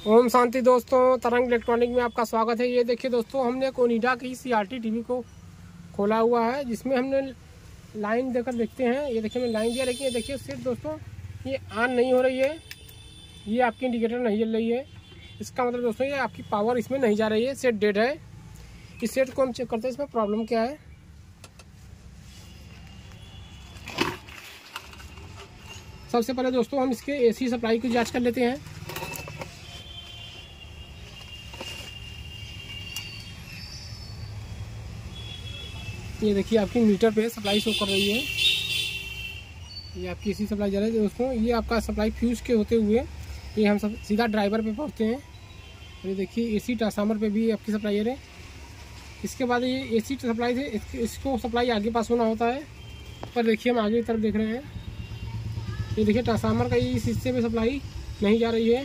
ओम शांति दोस्तों, तरंग इलेक्ट्रॉनिक में आपका स्वागत है। ये देखिए दोस्तों, हमने ओनिडा की CRT टीवी को खोला हुआ है, जिसमें हमने लाइन देकर देखते हैं। ये देखिए, मैं लाइन दिया, लेकिन ये देखिए सेट दोस्तों ये ऑन नहीं हो रही है। ये आपकी इंडिकेटर नहीं जल रही है। इसका मतलब दोस्तों ये आपकी पावर इसमें नहीं जा रही है, सेट डेड है। इस सेट को हम चेक करते हैं, इसमें प्रॉब्लम क्या है। सबसे पहले दोस्तों हम इसके AC सप्लाई की जाँच कर लेते हैं। ये देखिए आपकी मीटर पे सप्लाई शो कर रही है। ये आपकी AC सप्लाई जा रही है दोस्तों। ये आपका सप्लाई फ्यूज के होते हुए ये हम सब सीधा ड्राइवर पे पहुंचते हैं। और ये देखिए AC ट्रांसफार्मर पे भी आपकी सप्लाई है। इसके बाद ये AC सप्लाई से इसको सप्लाई आगे पास होना होता है। पर देखिए हम आगे की तरफ देख रहे हैं, ये देखिए ट्रांसफार्मर का इस हिस्से में सप्लाई नहीं जा रही है।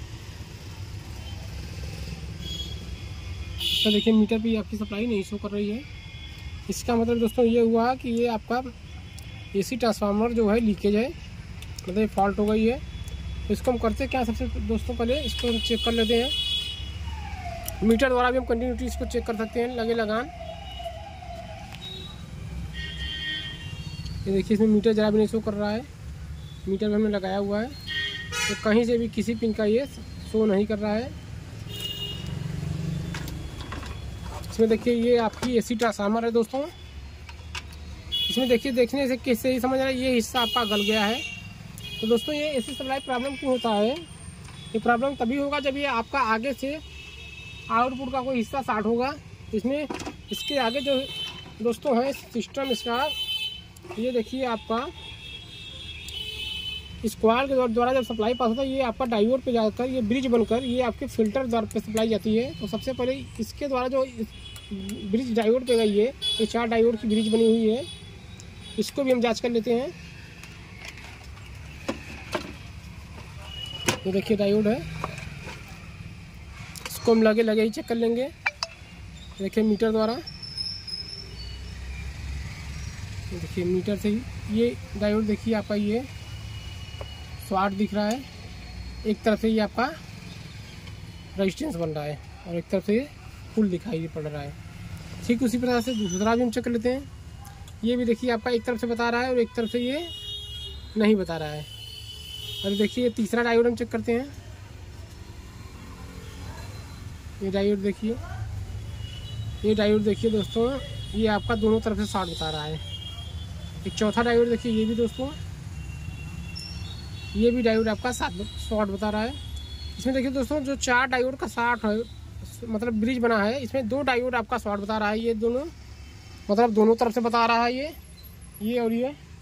तो देखिए मीटर पे आपकी सप्लाई नहीं शो कर रही है। इसका मतलब दोस्तों ये हुआ कि ये आपका AC ट्रांसफार्मर जो है लीकेज है, मतलब फॉल्ट हो गई है। तो इसको हम करते क्या, सबसे दोस्तों पहले इसको हम चेक कर लेते हैं। मीटर द्वारा भी हम कंटिन्यूटी इसको चेक कर सकते हैं, लगे लगान। ये देखिए इसमें मीटर जरा भी नहीं शो कर रहा है। मीटर भी हमने लगाया हुआ है, तो कहीं से भी किसी पिन का ये शो नहीं कर रहा है। इसमें देखिए ये आपकी AC ट्रांसफार्मर है दोस्तों। इसमें देखिए देखने से किससे ही समझ रहा है ये हिस्सा आपका गल गया है। तो दोस्तों ये AC सप्लाई प्रॉब्लम क्यों होता है, ये प्रॉब्लम तभी होगा जब ये आपका आगे से आउटपुट का कोई हिस्सा शॉर्ट होगा। इसमें इसके आगे जो दोस्तों है सिस्टम इसका, ये देखिए आपका स्क्वायर के द्वारा जब सप्लाई पास होता है, ये आपका डायोड पे जाकर ये ब्रिज बनकर ये आपके फिल्टर द्वारा पे सप्लाई जाती है। तो सबसे पहले इसके द्वारा जो ब्रिज डायोड पे गई है, ये 4 डायोड की ब्रिज बनी हुई है, इसको भी हम जांच कर लेते हैं। ये देखिए डायोड है, इसको हम लगे ही चेक कर लेंगे। देखिए मीटर द्वारा, ये देखिए मीटर से ही ये डायोड देखिए आपका ये शॉर्ट दिख रहा है। एक तरफ से ये आपका रेजिस्टेंस बन रहा है और एक तरफ से ये फुल दिखाई पड़ रहा है। ठीक उसी प्रकार से दूसरा भी हम चेक कर लेते हैं। ये भी देखिए आपका एक तरफ से बता रहा है और एक तरफ से ये नहीं बता रहा है। और देखिए तीसरा डायोड हम चेक करते हैं। ये डायोड देखिए, ये डायोड देखिए दोस्तों, ये आपका दोनों तरफ से शॉर्ट बता रहा है। एक चौथा डायोड देखिए, ये भी दोस्तों, ये भी डायोड आपका शॉर्ट बता रहा है। इसमें देखिए दोस्तों जो 4 डायोड का शॉर्ट है, मतलब ब्रिज बना है, इसमें 2 डायोड आपका शॉर्ट बता रहा है। ये दोनों मतलब दोनों तरफ से बता रहा है, ये और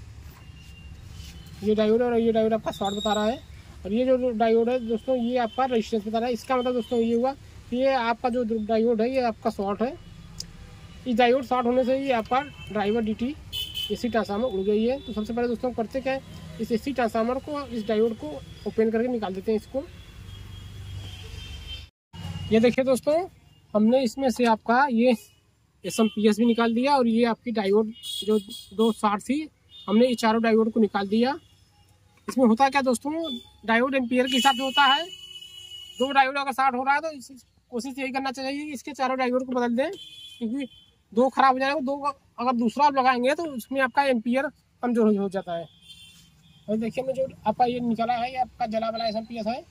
ये डायोड और ये डायोड आपका शॉर्ट बता रहा है। और ये जो डायोड है दोस्तों, ये आपका रेजिस्टेंस बता रहा है। इसका मतलब दोस्तों ये हुआ कि ये आपका जो डायोड है ये आपका शॉर्ट है। इस डायोड शॉर्ट होने से ही आपका ड्राइवर DT AC ट्रांसफार्मर उड़ गई है। तो सबसे पहले दोस्तों करते क्या है, इस AC ट्रांसफार्मर को, इस डायोड को ओपन करके निकाल देते हैं इसको। ये देखिए दोस्तों, हमने इसमें से आपका ये SMPS भी निकाल दिया और ये आपकी डायोड जो 2 शॉर्ट थी, हमने ये चारों डायोड को निकाल दिया। इसमें होता क्या दोस्तों, डायोड एम्पियर के हिसाब से होता है। 2 डायोड अगर शॉर्ट हो रहा है तो कोशिश यही करना चाहिए कि इसके चारों डायोड को बदल दें, क्योंकि 2 खराब हो जाएगा। 2 अगर दूसरा आप लगाएंगे तो उसमें आपका एम्पियर कमजोर हो जाता है। और देखिए मैं जो आपका ये निकाला है, ये आपका जला वाला SMPS है।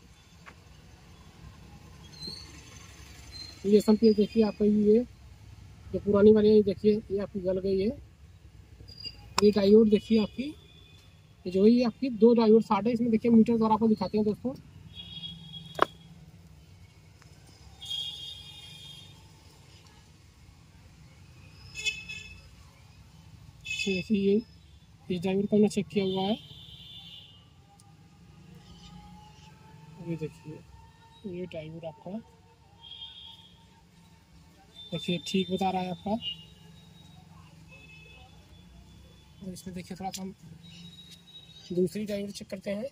ये SMPS देखिए आपका ये जो पुरानी वाली है, देखिए ये आपकी गल गई है। ये डायोड देखिए आपकी, ये जो है आपकी 2 डायोड शॉर्ट है। इसमें देखिए मीटर द्वारा आपको दिखाते हैं दोस्तों। देखिए ये इस डायोड को हमने चेक किया हुआ है। ये देखिए ये डायोड आपका देखिए ठीक बता रहा है आपका। और इसमें देखिए थोड़ा सा हम दूसरी डायोड चेक करते हैं।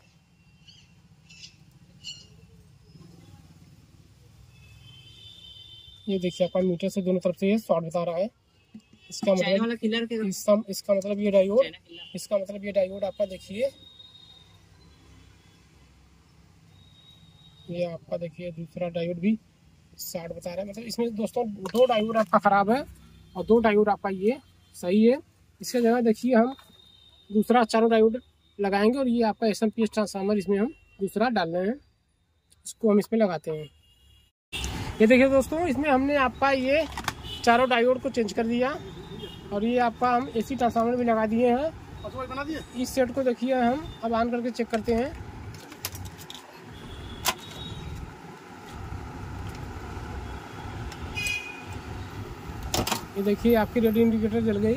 ये देखिए आपका मीटर से दोनों तरफ से ये शॉर्ट बता रहा है। इसका मतलब इसका मतलब ये डायोड, इसका मतलब ये डायोड आपका देखिए ये आपका देखिए दूसरा डायोड भी 60 बता रहा है, मतलब इसमें दोस्तों 2 डायोड आपका ख़राब है और 2 डायोड आपका ये सही है। इसके जगह देखिए हम दूसरा 4 डायोड लगाएंगे और ये आपका SMPS ट्रांसफार्मर इसमें हम दूसरा डाल रहे हैं, इसको हम इसमें लगाते हैं। ये देखिए दोस्तों, इसमें हमने आपका ये 4 डायोड को चेंज कर दिया और ये आपका हम AC ट्रांसफार्मर भी लगा दिए हैं। बना दिए। इस सेट को देखिए हम अब ऑन करके चेक करते हैं। ये देखिए आपकी रेड इंडिकेटर जल गई।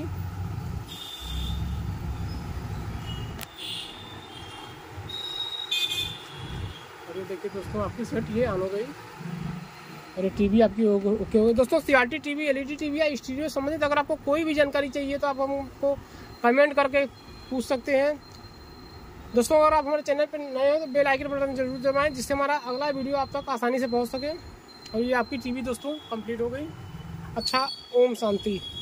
और ये देखिए दोस्तों आपकी सेट ये ऑन हो गई और ये टीवी आपकी ओके हो गई। दोस्तों CRT टीवी, LED टीवी या स्टीरियो संबंधित अगर आपको कोई भी जानकारी चाहिए तो आप हमको कमेंट करके पूछ सकते हैं। दोस्तों अगर आप हमारे चैनल पर नए हो तो बेल आइकन बटन जरूर दबाएं, जिससे हमारा अगला वीडियो आप तक आसानी से पहुंच सके। और ये आपकी टीवी दोस्तों कंप्लीट हो गई। अच्छा, ओम शांति।